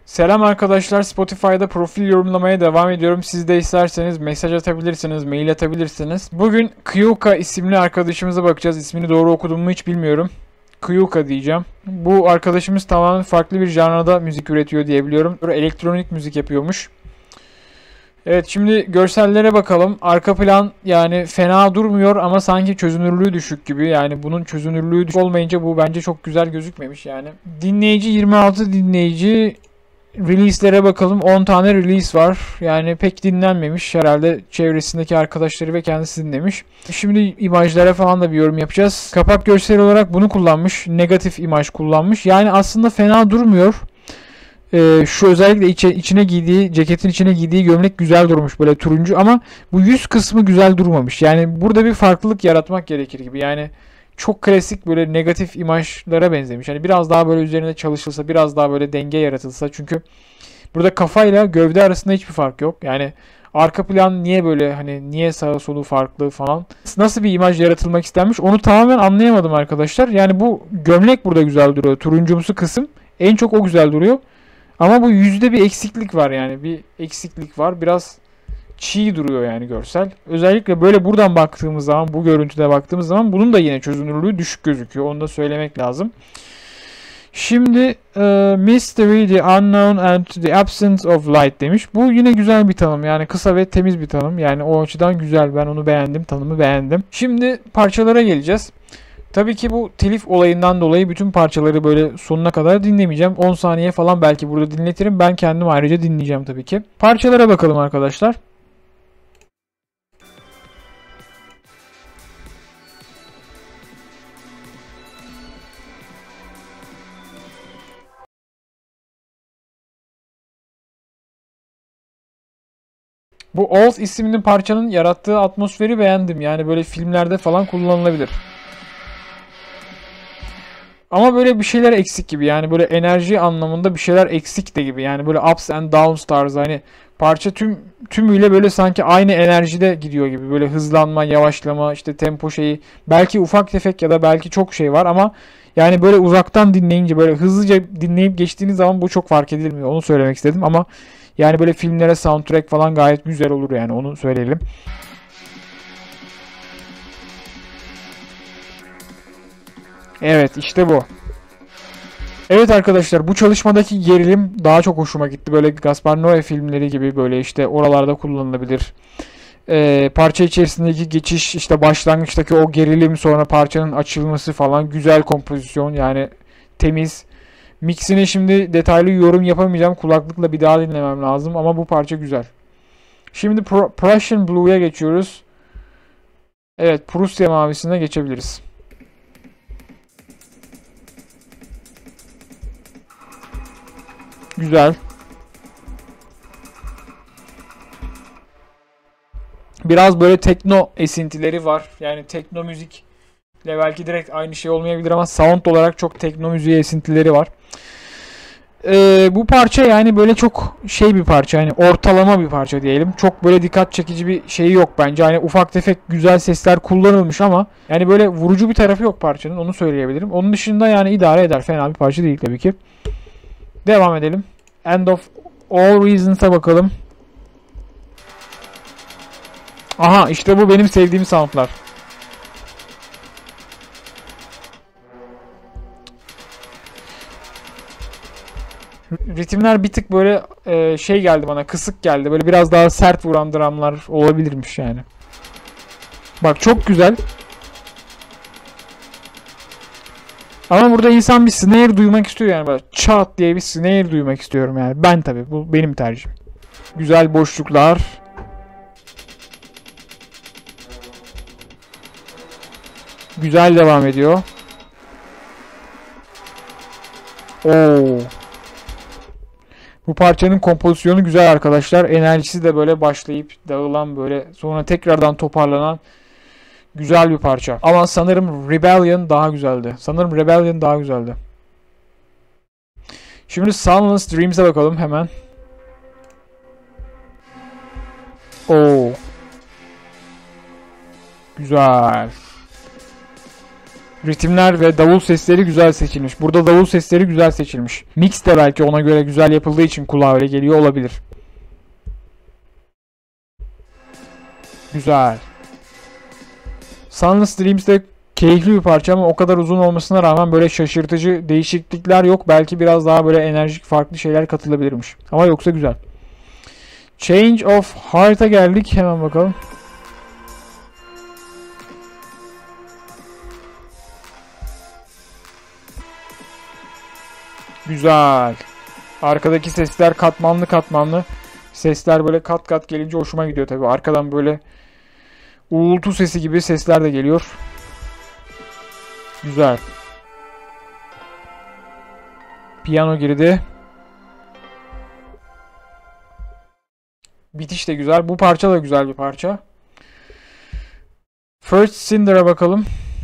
Selam arkadaşlar, Spotify'da profil yorumlamaya devam ediyorum. Siz de isterseniz mesaj atabilirsiniz, mail atabilirsiniz. Bugün Kyuka isimli arkadaşımıza bakacağız. İsmini doğru okudum mu hiç bilmiyorum. Kyuka diyeceğim. Bu arkadaşımız tamamen farklı bir janrada müzik üretiyor diyebiliyorum. Böyle elektronik müzik yapıyormuş. Evet, şimdi görsellere bakalım. Arka plan yani fena durmuyor ama sanki çözünürlüğü düşük gibi. Yani bunun çözünürlüğü düşük olmayınca bu bence çok güzel gözükmemiş yani. Dinleyici 26 dinleyici. Release'lere bakalım. 10 tane release var. Yani pek dinlenmemiş. Herhalde çevresindeki arkadaşları ve kendisi dinlemiş. Şimdi imajlara falan da bir yorum yapacağız. Kapak görseli olarak bunu kullanmış. Negatif imaj kullanmış. Yani aslında fena durmuyor. Şu özellikle içine giydiği, ceketin içine giydiği gömlek güzel durmuş. Böyle turuncu ama bu yüz kısmı güzel durmamış. Yani burada bir farklılık yaratmak gerekir gibi. Yani çok klasik böyle negatif imajlara benzemiş. Yani biraz daha böyle üzerine çalışılsa, biraz daha böyle denge yaratılsa. Çünkü burada kafayla gövde arasında hiçbir fark yok. Yani arka plan niye böyle hani niye sağa solu farklı falan. Nasıl bir imaj yaratılmak istenmiş onu tamamen anlayamadım arkadaşlar. Yani bu gömlek burada güzel duruyor. Turuncumsu kısım en çok o güzel duruyor. Ama bu yüzde bir eksiklik var yani. Bir eksiklik var. Biraz çiğ duruyor yani görsel. Özellikle böyle buradan baktığımız zaman, bu görüntüde baktığımız zaman bunun da yine çözünürlüğü düşük gözüküyor. Onu da söylemek lazım. Şimdi Mystery, the Unknown and the Absence of Light demiş. Bu yine güzel bir tanım. Yani kısa ve temiz bir tanım. Yani o açıdan güzel. Ben onu beğendim. Tanımı beğendim. Şimdi parçalara geleceğiz. Tabii ki bu telif olayından dolayı bütün parçaları böyle sonuna kadar dinlemeyeceğim. 10 saniye falan belki burada dinletirim. Ben kendim ayrıca dinleyeceğim tabii ki. Parçalara bakalım arkadaşlar. Bu Oath isimli parçanın yarattığı atmosferi beğendim. Yani böyle filmlerde falan kullanılabilir. Ama böyle bir şeyler eksik gibi. Yani böyle enerji anlamında bir şeyler eksik de gibi. Yani böyle ups and downs tarzı. Hani parça tümüyle böyle sanki aynı enerjide gidiyor gibi. Böyle hızlanma, yavaşlama, işte tempo şeyi. Belki ufak tefek ya da belki çok şey var ama yani böyle uzaktan dinleyince böyle hızlıca dinleyip geçtiğiniz zaman bu çok fark edilmiyor. Onu söylemek istedim ama yani böyle filmlere soundtrack falan gayet güzel olur yani onu söyleyelim. Evet işte bu. Evet arkadaşlar bu çalışmadaki gerilim daha çok hoşuma gitti. Böyle Gaspar Noé filmleri gibi böyle işte oralarda kullanılabilir. Parça içerisindeki geçiş işte başlangıçtaki o gerilim sonra parçanın açılması falan güzel kompozisyon yani temiz. Mix'ine şimdi detaylı yorum yapamayacağım. Kulaklıkla bir daha dinlemem lazım ama bu parça güzel. Şimdi Prussian Blue'ya geçiyoruz. Evet Prusya mavisine geçebiliriz. Güzel. Biraz böyle tekno esintileri var. Yani tekno müzikle belki direkt aynı şey olmayabilir ama sound olarak çok tekno müziği esintileri var. Bu parça yani böyle çok şey bir parça. Yani ortalama bir parça diyelim. Çok böyle dikkat çekici bir şeyi yok bence. Hani ufak tefek güzel sesler kullanılmış ama yani böyle vurucu bir tarafı yok parçanın. Onu söyleyebilirim. Onun dışında yani idare eder. Fena bir parça değil tabii ki. Devam edelim. End of All Reasons'a bakalım. Aha işte bu benim sevdiğim soundlar. Ritimler bir tık böyle şey geldi bana, kısık geldi. Böyle biraz daha sert vuran drumlar olabilirmiş yani. Bak çok güzel. Ama burada insan bir snare duymak istiyor yani böyle çat diye bir snare duymak istiyorum yani. Ben tabii bu benim tercihim. Güzel boşluklar. Güzel devam ediyor. Oo. Bu parçanın kompozisyonu güzel arkadaşlar. Enerjisi de böyle başlayıp dağılan böyle sonra tekrardan toparlanan güzel bir parça. Ama sanırım Rebellion daha güzeldi. Sanırım Rebellion daha güzeldi. Şimdi Sunless Dreams'e bakalım hemen. Oo. Güzel. Ritimler ve davul sesleri güzel seçilmiş. Burada davul sesleri güzel seçilmiş. Mix de belki ona göre güzel yapıldığı için kulağa öyle geliyor olabilir. Güzel. Sunless Dreams de keyifli bir parça ama o kadar uzun olmasına rağmen böyle şaşırtıcı değişiklikler yok. Belki biraz daha böyle enerjik farklı şeyler katılabilirmiş. Ama yoksa güzel. Change of Heart'a geldik. Hemen bakalım. Güzel. Arkadaki sesler katmanlı katmanlı. Sesler böyle kat kat gelince hoşuma gidiyor tabii. Arkadan böyle uğultu sesi gibi sesler de geliyor. Güzel. Piyano girdi. Bitiş de güzel. Bu parça da güzel bir parça. First Cinder'a bakalım.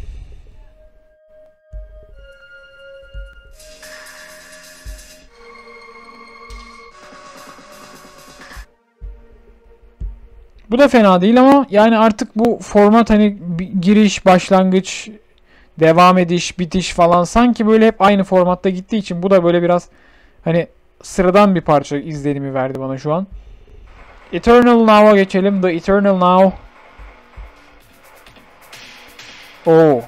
Bu da fena değil ama yani artık bu format hani giriş, başlangıç, devam ediş, bitiş falan sanki böyle hep aynı formatta gittiği için bu da böyle biraz hani sıradan bir parça izlenimi verdi bana şu an. Eternal Now'a geçelim. The Eternal Now. Oo.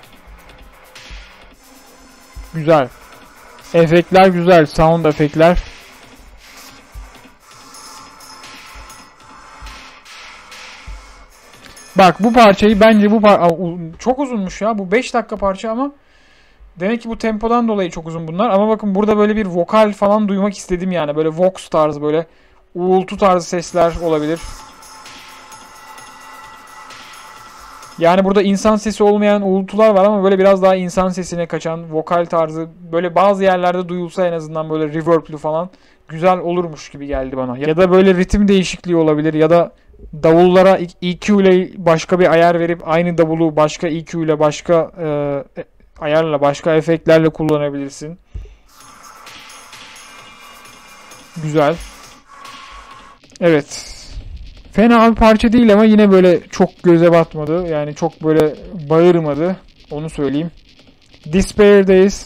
Güzel. Efektler güzel. Sound efektler. Bak bu parçayı bence çok uzunmuş ya. Bu 5 dakika parça ama demek ki bu tempodan dolayı çok uzun bunlar. Ama bakın burada böyle bir vokal falan duymak istedim yani. Böyle vox tarzı böyle uğultu tarzı sesler olabilir. Yani burada insan sesi olmayan uğultular var ama böyle biraz daha insan sesine kaçan vokal tarzı böyle bazı yerlerde duyulsa en azından böyle reverb'lü falan güzel olurmuş gibi geldi bana. Ya da böyle ritim değişikliği olabilir ya da davullara EQ ile başka bir ayar verip aynı davulu başka EQ ile başka ayarla başka efektlerle kullanabilirsin. Güzel. Evet. Fena bir parça değil ama yine böyle çok göze batmadı. Yani çok böyle bağırmadı. Onu söyleyeyim. Despair'deyiz.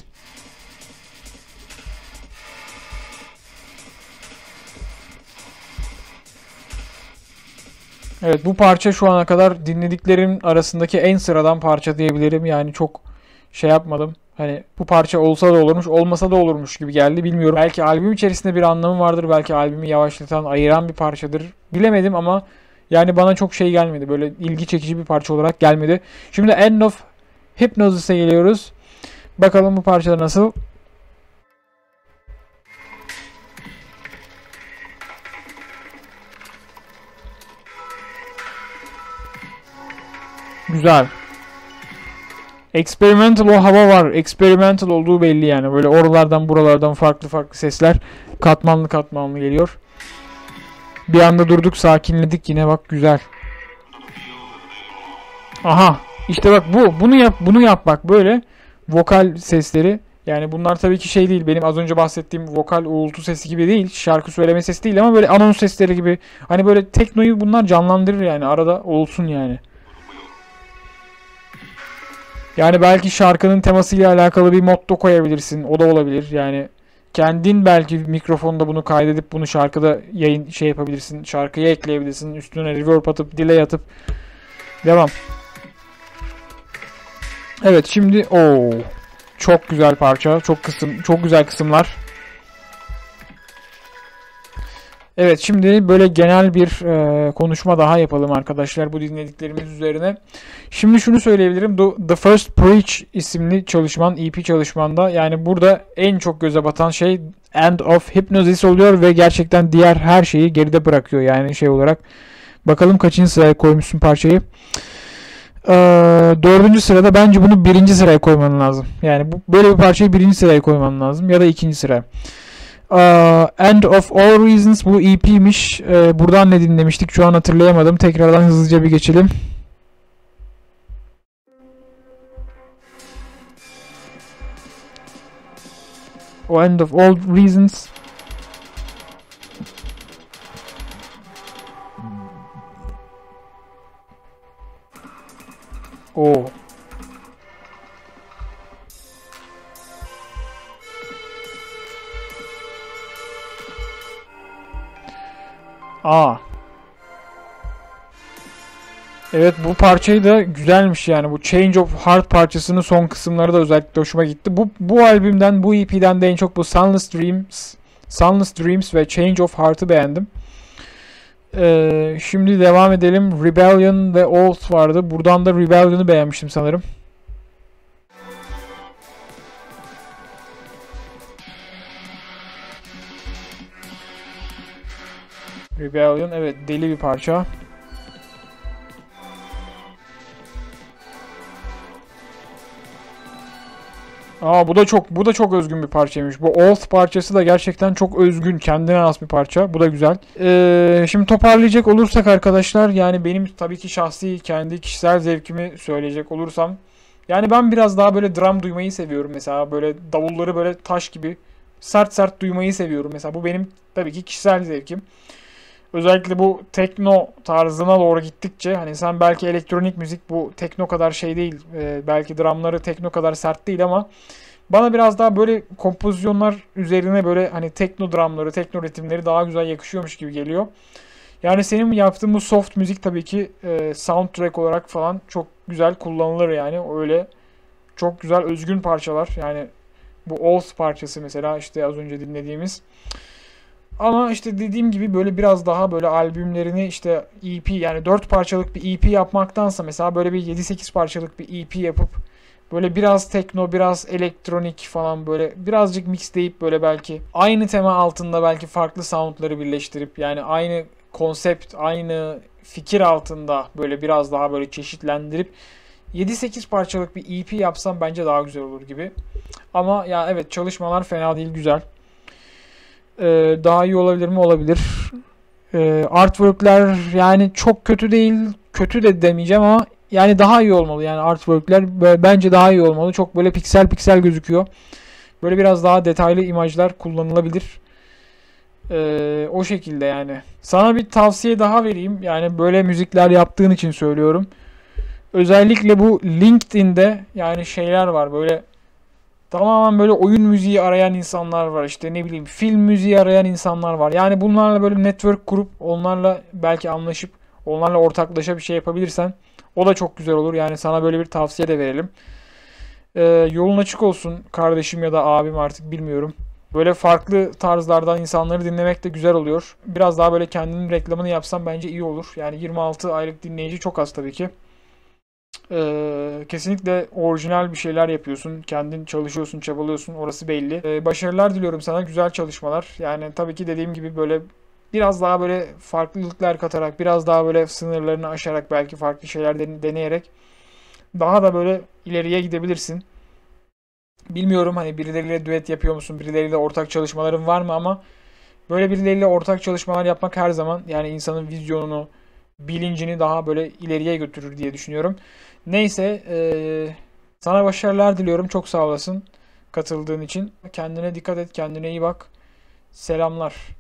Evet bu parça şu ana kadar dinlediklerim arasındaki en sıradan parça diyebilirim. Yani çok şey yapmadım. Hani bu parça olsa da olurmuş, olmasa da olurmuş gibi geldi. Bilmiyorum. Belki albüm içerisinde bir anlamı vardır. Belki albümü yavaşlatan, ayıran bir parçadır. Bilemedim ama yani bana çok şey gelmedi. Böyle ilgi çekici bir parça olarak gelmedi. Şimdi End of Hypnosis'e geliyoruz. Bakalım bu parçada nasıl? Güzel. Experimental o hava var. Experimental olduğu belli yani. Böyle oralardan buralardan farklı farklı sesler katmanlı katmanlı geliyor. Bir anda durduk, sakinledik yine bak güzel. Aha. İşte bak bunu yap bak böyle vokal sesleri. Yani bunlar tabii ki şey değil. Benim az önce bahsettiğim vokal uğultu sesi gibi değil. Şarkı söyleme sesi değil ama böyle anons sesleri gibi. Hani böyle teknoyu bunlar canlandırır yani. Arada olsun yani. Yani belki şarkının temasıyla alakalı bir motto koyabilirsin. O da olabilir. Yani kendin belki mikrofonda bunu kaydedip bunu şarkıda yayın şey yapabilirsin. Şarkıya ekleyebilirsin. Üstüne reverb atıp delay atıp devam. Evet şimdi çok güzel parça. Çok güzel kısımlar. Evet şimdi böyle genel bir konuşma daha yapalım arkadaşlar bu dinlediklerimiz üzerine. Şimdi şunu söyleyebilirim. The First Preach isimli çalışman, EP çalışmanda yani burada en çok göze batan şey End of Hypnosis oluyor ve gerçekten diğer her şeyi geride bırakıyor yani şey olarak. Bakalım kaçıncı sıraya koymuşsun parçayı. Dördüncü sırada bence bunu birinci sıraya koyman lazım. Yani böyle bir parçayı birinci sıraya koyman lazım ya da ikinci sıraya. End of All Reasons bu EP'miş. Buradan ne dinlemiştik? Şu an hatırlayamadım. Tekrardan hızlıca bir geçelim. O End of All Reasons. Aa. Evet, bu parçayı da güzelmiş yani. Bu Change of Heart parçasının son kısımları da özellikle hoşuma gitti. Bu albümden, bu EP'den de en çok bu Sunless Dreams ve Change of Heart'ı beğendim. Şimdi devam edelim. Rebellion ve Oath vardı. Buradan da Rebellion'ı beğenmiştim sanırım. Rebellion, evet, deli bir parça. Aa, bu da çok özgün bir parçaymış. Bu Oath parçası da gerçekten çok özgün, kendine has bir parça. Bu da güzel. Şimdi toparlayacak olursak arkadaşlar, yani benim tabii ki şahsi kendi kişisel zevkimi söyleyecek olursam, yani ben biraz daha böyle drum duymayı seviyorum mesela, böyle davulları böyle taş gibi sert sert duymayı seviyorum mesela. Bu benim tabii ki kişisel zevkim. Özellikle bu tekno tarzına doğru gittikçe, hani sen belki elektronik müzik bu tekno kadar şey değil, belki drumları tekno kadar sert değil ama bana biraz daha böyle kompozisyonlar üzerine böyle hani tekno drumları, tekno ritimleri daha güzel yakışıyormuş gibi geliyor. Yani senin yaptığın bu soft müzik tabii ki soundtrack olarak falan çok güzel kullanılır yani, öyle çok güzel özgün parçalar yani. Bu Oath parçası mesela, işte az önce dinlediğimiz. Ama işte dediğim gibi böyle biraz daha böyle albümlerini işte EP, yani 4 parçalık bir EP yapmaktansa mesela böyle bir 7-8 parçalık bir EP yapıp böyle biraz tekno, biraz elektronik falan, böyle birazcık mixleyip böyle belki aynı tema altında belki farklı soundları birleştirip, yani aynı konsept, aynı fikir altında böyle biraz daha böyle çeşitlendirip 7-8 parçalık bir EP yapsam bence daha güzel olur gibi. Ama ya evet, çalışmalar fena değil, güzel. Daha iyi olabilir mi? Olabilir. Artwork'ler yani çok kötü değil. Kötü de demeyeceğim ama yani daha iyi olmalı. Yani artwork'ler bence daha iyi olmalı. Çok böyle piksel piksel gözüküyor. Böyle biraz daha detaylı imajlar kullanılabilir. O şekilde yani. Sana bir tavsiye daha vereyim. Yani böyle müzikler yaptığın için söylüyorum. Özellikle bu LinkedIn'de yani şeyler var böyle, tamamen böyle oyun müziği arayan insanlar var, işte ne bileyim film müziği arayan insanlar var. Yani bunlarla böyle network kurup onlarla belki anlaşıp onlarla ortaklaşa bir şey yapabilirsen o da çok güzel olur. Yani sana böyle bir tavsiye de verelim. Yolun açık olsun kardeşim ya da abim, artık bilmiyorum. Böyle farklı tarzlardan insanları dinlemek de güzel oluyor. Biraz daha böyle kendinin reklamını yapsam bence iyi olur. Yani 26 aylık dinleyici çok az tabii ki. Kesinlikle orijinal bir şeyler yapıyorsun. Kendin çalışıyorsun, çabalıyorsun. Orası belli. Başarılar diliyorum sana. Güzel çalışmalar. Yani tabii ki dediğim gibi böyle biraz daha böyle farklılıklar katarak, biraz daha böyle sınırlarını aşarak, belki farklı şeyler deneyerek daha da böyle ileriye gidebilirsin. Bilmiyorum hani birileriyle düet yapıyor musun? Birileriyle ortak çalışmaların var mı, ama böyle birileriyle ortak çalışmalar yapmak her zaman yani insanın vizyonunu, bilincini daha böyle ileriye götürür diye düşünüyorum. Neyse, sana başarılar diliyorum. Çok sağ olasın katıldığın için. Kendine dikkat et, kendine iyi bak. Selamlar.